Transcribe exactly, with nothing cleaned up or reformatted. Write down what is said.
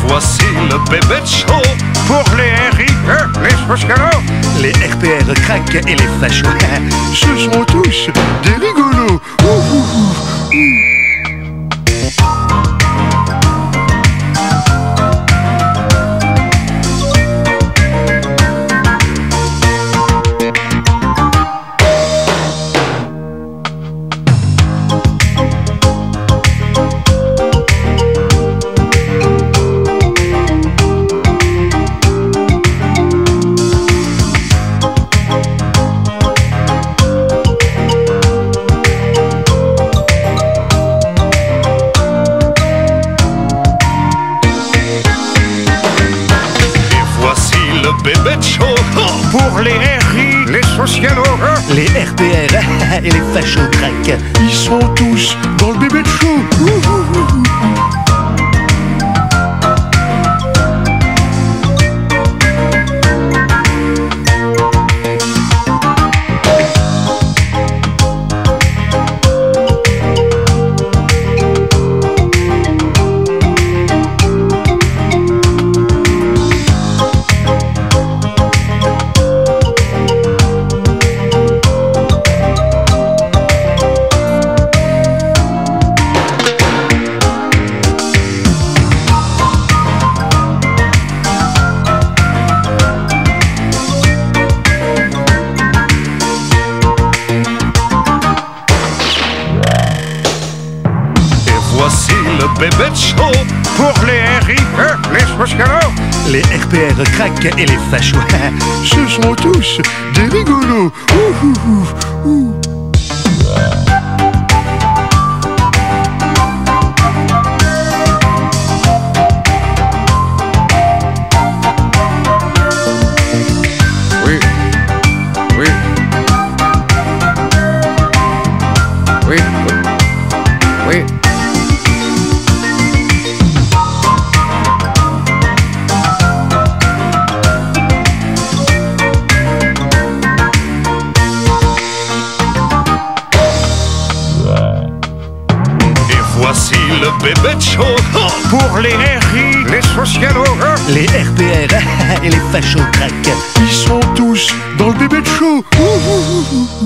voici le bébé de show Pour les R I, hein, les socialos, Les R P R craquent et les fachos. ce sont tous des rigolos. Ouh, ouh, ouh, ouh. le bébé de show Pour les R I, les socialos, hein, Les R P R et les fachos craquent. ils sont tous dans le bébé de show. Ouh, ouh, ouh, ouh. Voici le bébé de show Pour les R I, hein, les socialos, Les R P R craquent et les fachos. ce sont tous des rigolos. Ouh, ouh, ouh, ouh. Oui, oui, oui, oui. Voici le bébé de show Pour les R I, les socialos, hein, Les R P R et les fachos craquent. ils sont tous dans le bébé de show. Ouh, ouh, ouh, ouh.